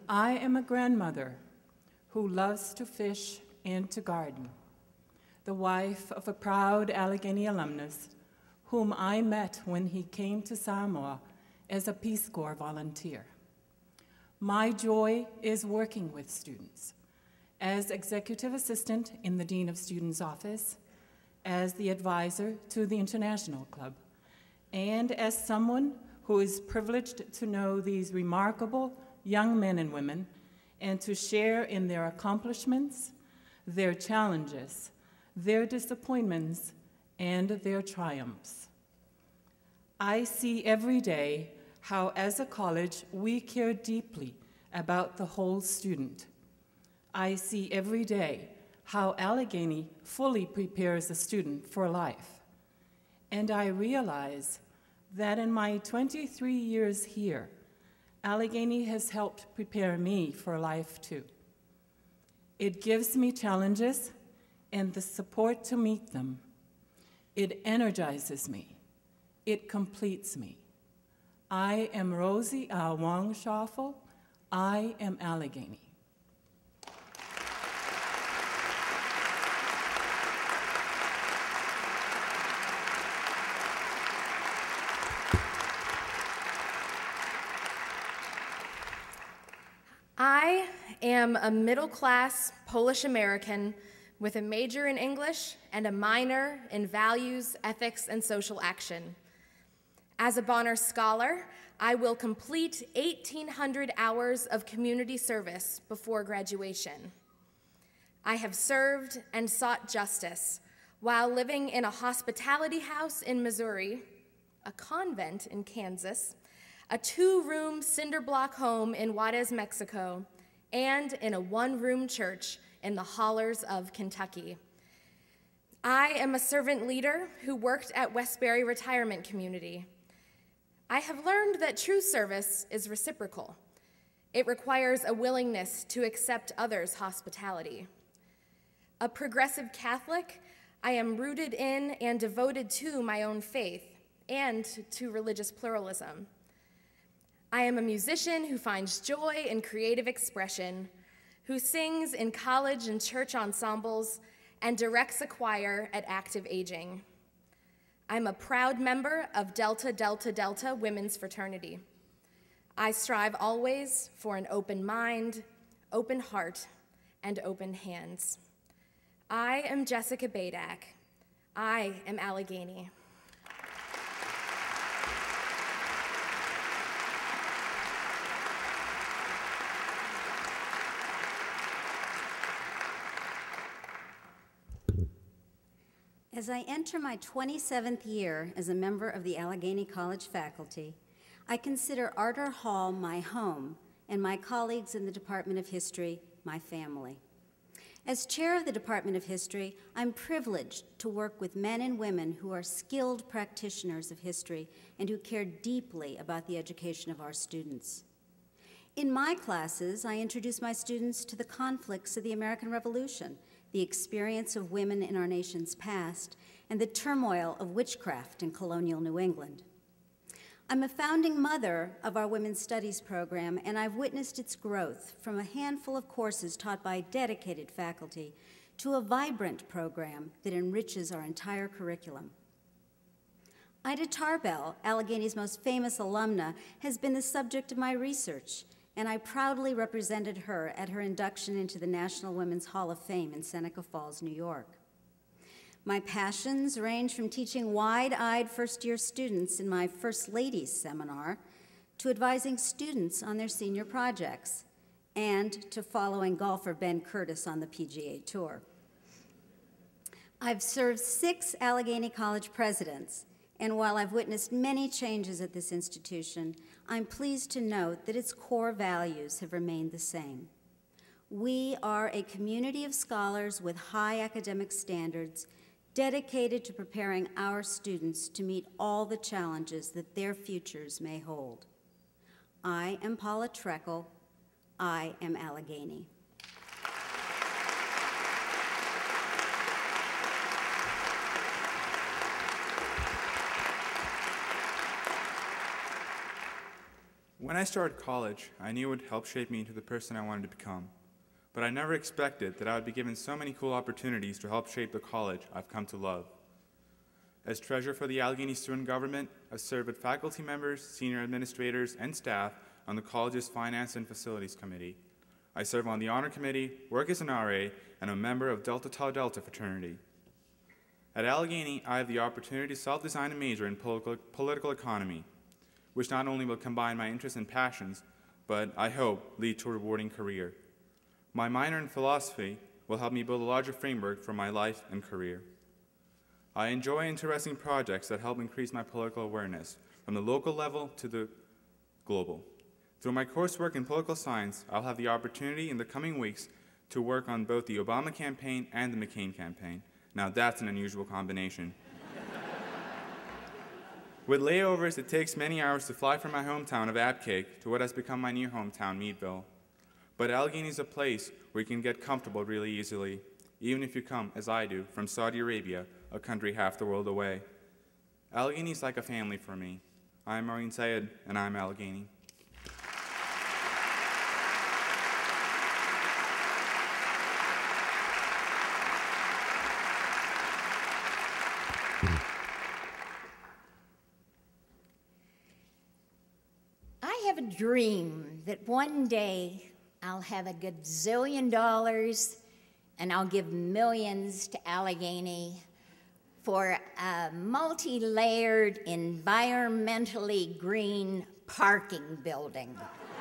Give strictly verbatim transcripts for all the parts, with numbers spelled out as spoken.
I am a grandmother who loves to fish and to garden, the wife of a proud Allegheny alumnus whom I met when he came to Samoa as a Peace Corps volunteer. My joy is working with students as executive assistant in the Dean of Students' office, as the advisor to the International Club, and as someone who is privileged to know these remarkable young men and women and to share in their accomplishments, their challenges, their disappointments, and their triumphs. I see every day how, as a college, we care deeply about the whole student. I see every day how Allegheny fully prepares a student for life. And I realize that in my twenty-three years here, Allegheny has helped prepare me for life too. It gives me challenges and the support to meet them. It energizes me. It completes me. I am Rosie Awang Schaffel. I am Allegheny. I am a middle-class Polish American with a major in English and a minor in values, ethics, and social action. As a Bonner Scholar, I will complete eighteen hundred hours of community service before graduation. I have served and sought justice while living in a hospitality house in Missouri, a convent in Kansas, a two-room cinder block home in Juarez, Mexico, and in a one-room church in the hollers of Kentucky. I am a servant leader who worked at Westbury Retirement Community. I have learned that true service is reciprocal. It requires a willingness to accept others' hospitality. A progressive Catholic, I am rooted in and devoted to my own faith and to religious pluralism. I am a musician who finds joy in creative expression, who sings in college and church ensembles, and directs a choir at Active Aging. I'm a proud member of Delta Delta Delta Women's Fraternity. I strive always for an open mind, open heart, and open hands. I am Jessica Badak. I am Allegheny. As I enter my twenty-seventh year as a member of the Allegheny College faculty, I consider Arter Hall my home and my colleagues in the Department of History my family. As chair of the Department of History, I'm privileged to work with men and women who are skilled practitioners of history and who care deeply about the education of our students. In my classes, I introduce my students to the conflicts of the American Revolution, the experience of women in our nation's past, and the turmoil of witchcraft in colonial New England. I'm a founding mother of our Women's Studies program, and I've witnessed its growth from a handful of courses taught by dedicated faculty to a vibrant program that enriches our entire curriculum. Ida Tarbell, Allegheny's most famous alumna, has been the subject of my research, and I proudly represented her at her induction into the National Women's Hall of Fame in Seneca Falls, New York. My passions range from teaching wide-eyed first-year students in my First Ladies seminar to advising students on their senior projects and to following golfer Ben Curtis on the P G A Tour. I've served six Allegheny College presidents, and while I've witnessed many changes at this institution, I'm pleased to note that its core values have remained the same. We are a community of scholars with high academic standards, dedicated to preparing our students to meet all the challenges that their futures may hold. I am Paula Treckel. I am Allegheny. When I started college, I knew it would help shape me into the person I wanted to become, but I never expected that I would be given so many cool opportunities to help shape the college I've come to love. As treasurer for the Allegheny Student Government, I serve with faculty members, senior administrators, and staff on the college's Finance and Facilities Committee. I serve on the Honor Committee, work as an R A, and a member of Delta Tau Delta fraternity. At Allegheny, I have the opportunity to self-design a major in political, political economy, which not only will combine my interests and passions, but I hope lead to a rewarding career. My minor in philosophy will help me build a larger framework for my life and career. I enjoy interesting projects that help increase my political awareness, from the local level to the global. Through my coursework in political science, I'll have the opportunity in the coming weeks to work on both the Obama campaign and the McCain campaign. Now that's an unusual combination. With layovers, it takes many hours to fly from my hometown of Abcake to what has become my new hometown, Meadville. But Allegheny is a place where you can get comfortable really easily, even if you come, as I do, from Saudi Arabia, a country half the world away. Allegheny is like a family for me. I'm Maureen Syed, and I'm Allegheny. I have a dream that one day I'll have a gazillion dollars and I'll give millions to Allegheny for a multi-layered, environmentally green parking building.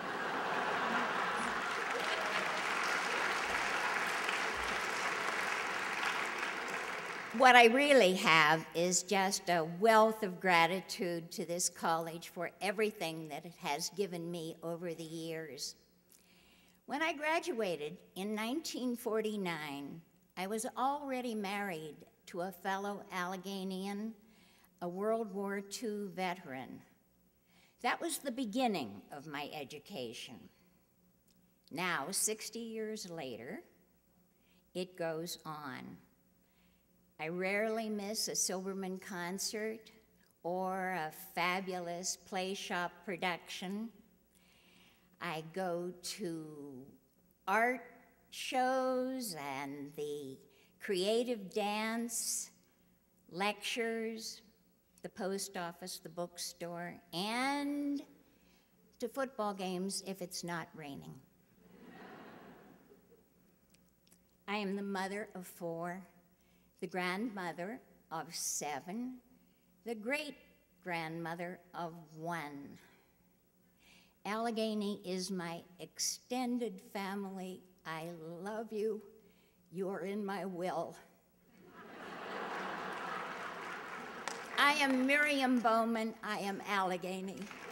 What I really have is just a wealth of gratitude to this college for everything that it has given me over the years. When I graduated in nineteen forty-nine, I was already married to a fellow Alleghenian, a World War Two veteran. That was the beginning of my education. Now, sixty years later, it goes on. I rarely miss a Silberman concert or a fabulous play shop production. I go to art shows and the creative dance, lectures, the post office, the bookstore, and to football games if it's not raining. I am the mother of four, the grandmother of seven, the great-grandmother of one. Allegheny is my extended family. I love you. You're in my will. I am Miriam Bowman. I am Allegheny.